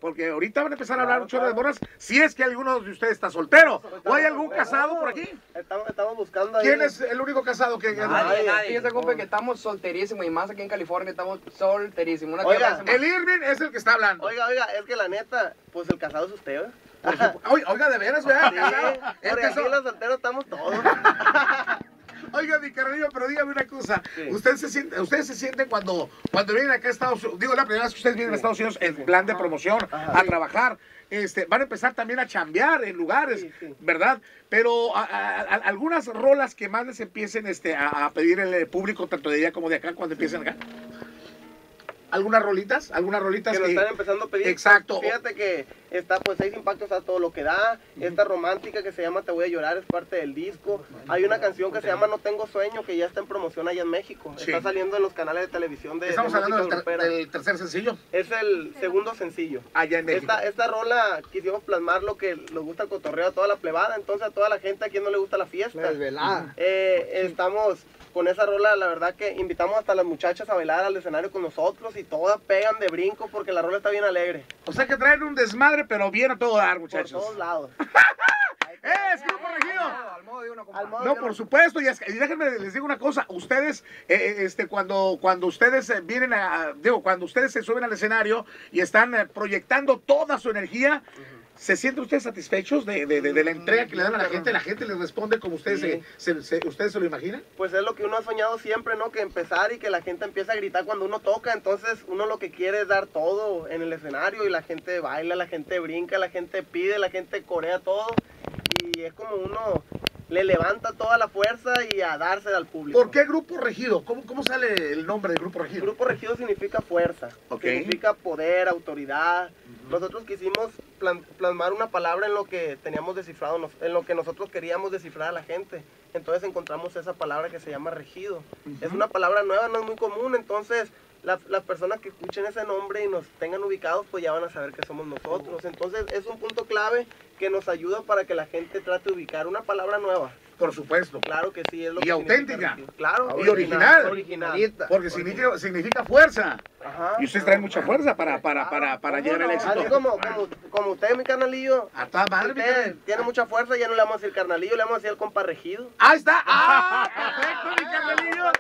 porque ahorita van a empezar a hablar un chorro de morras, si es que alguno de ustedes está soltero. ¿O hay algún casado por aquí? Estamos buscando ahí. ¿Quién es el único casado que... Nadie. Fíjese, compa, que estamos solterísimos y más aquí en California estamos solterísimos. Una Oiga, tierra El Irving es el que está hablando. Oiga, es que la neta, pues el casado es usted, ¿eh? Oiga, de veras, ¿verdad? Sí, Casado. porque aquí los solteros estamos todos. Oiga, mi carnalillo, pero dígame una cosa. Sí. ¿Ustedes se sienten cuando vienen acá a Estados Unidos? Digo, la primera vez que ustedes vienen a Estados Unidos en plan de promoción, a trabajar. Van a empezar también a chambear en lugares, ¿verdad? Pero algunas rolas que más les empiecen a pedir el público, tanto de allá como de acá, cuando empiecen acá. ¿Algunas rolitas? ¿Algunas rolitas Que lo están empezando a pedir. Exacto. Fíjate que está, pues, 6 impactos a todo lo que da. Esta romántica que se llama Te voy a llorar es parte del disco. Hay una canción que se llama No tengo sueño, que ya está en promoción allá en México. Sí. Está saliendo en los canales de televisión de Estamos hablando música grupera. del tercer sencillo. Es el segundo sencillo. Allá en México. Esta rola quisimos plasmar lo que nos gusta el cotorreo a toda la plebada, entonces a toda la gente a quien no le gusta la fiesta. desvelada. Estamos con esa rola, la verdad que invitamos hasta a las muchachas a bailar al escenario con nosotros y todas pegan de brinco porque la rola está bien alegre. O sea que traen un desmadre, pero bien a todo dar, muchachos. Por todos lados. ¡Es Grupo Regido! Al modo de uno, compa. Al modo No, que por supuesto, y déjenme les digo una cosa, ustedes, cuando ustedes vienen cuando ustedes se suben al escenario y están proyectando toda su energía, ¿se sienten ustedes satisfechos de la entrega que le dan a la gente les responde como ustedes, ustedes se lo imaginan? Pues es lo que uno ha soñado siempre, ¿no? Que empezar y que la gente empiece a gritar cuando uno toca, entonces uno lo que quiere es dar todo en el escenario y la gente baila, la gente brinca, la gente pide, la gente corea todo y es como uno le levanta toda la fuerza y a dársela al público. ¿Por qué Grupo Regido? ¿Cómo sale el nombre de Grupo Regido? Grupo Regido significa fuerza, significa poder, autoridad. Nosotros quisimos plasmar una palabra en lo que teníamos descifrado, en lo que nosotros queríamos descifrar a la gente. Entonces encontramos esa palabra que se llama regido. Es una palabra nueva, no es muy común, entonces las personas que escuchen ese nombre y nos tengan ubicados, pues ya van a saber que somos nosotros. Entonces es un punto clave que nos ayuda para que la gente trate de ubicar una palabra nueva. Por supuesto. Claro que sí, es lo Y que auténtica. significa. Claro. Y original. Originalita. Porque significa fuerza. Ajá. Y ustedes traen mucha fuerza para llegar al éxito. Así como usted, mi carnalillo. A toda madre, mi Usted carnal. tiene mucha fuerza, ya no le vamos a decir carnalillo, le vamos a decir el compa regido. ¡Ahí está! ¡Ah! ¡Perfecto, mi carnalillo!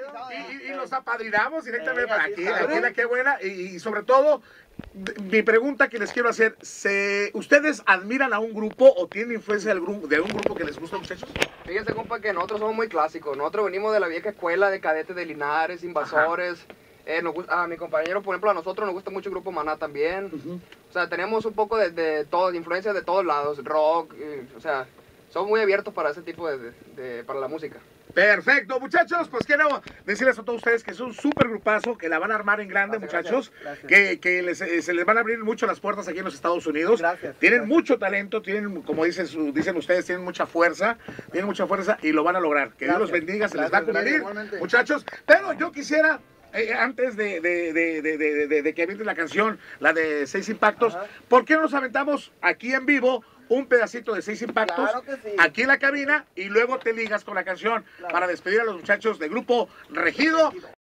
Y los apadrinamos directamente para aquí. Qué buena. Y sobre todo, mi pregunta que les quiero hacer, ¿ustedes admiran a un grupo o tienen influencia de un grupo que les gusta, muchachos? Fíjese, compa, que nosotros somos muy clásicos. Nosotros venimos de la vieja escuela de cadetes de Linares, Invasores. A mi compañero, por ejemplo, a nosotros nos gusta mucho el grupo Maná también. O sea, tenemos un poco de todo, de influencia de todos lados, rock, o sea, somos muy abiertos para ese tipo para la música. Perfecto, muchachos, pues quiero decirles a todos ustedes que es un súper grupazo, que la van a armar en grande, muchachos, gracias. que se les van a abrir mucho las puertas aquí en los Estados Unidos. Tienen mucho talento, tienen, como dicen ustedes, tienen mucha fuerza y lo van a lograr. Que Dios los bendiga, se les va a cumplir, muchachos. Pero yo quisiera, antes de que avienten la canción, la de 6 impactos, ¿por qué no nos aventamos aquí en vivo un pedacito de 6 impactos aquí en la cabina y luego te ligas con la canción para despedir a los muchachos del Grupo Regido